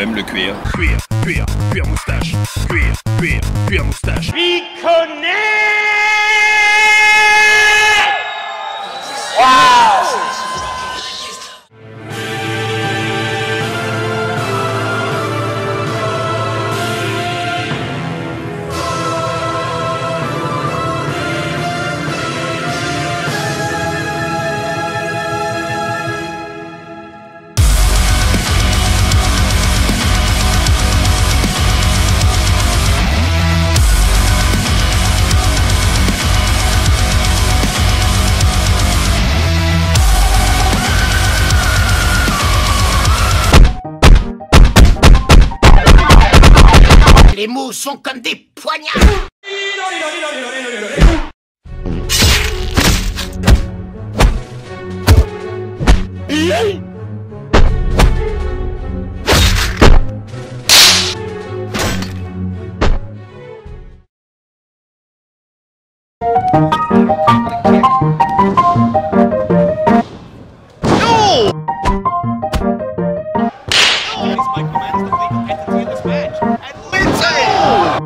J'aime le cuir. Cuir, cuir, cuir moustache. Cuir, cuir, cuir moustache. M'y connais. Les mots sont comme des poignards. Microman is the legal entity in this match. And Lince!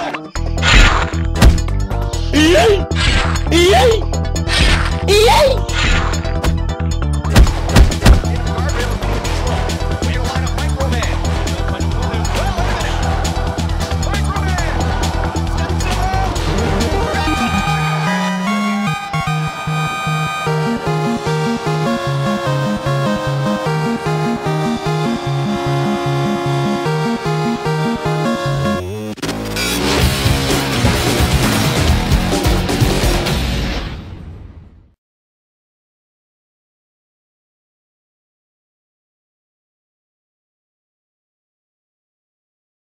Yay!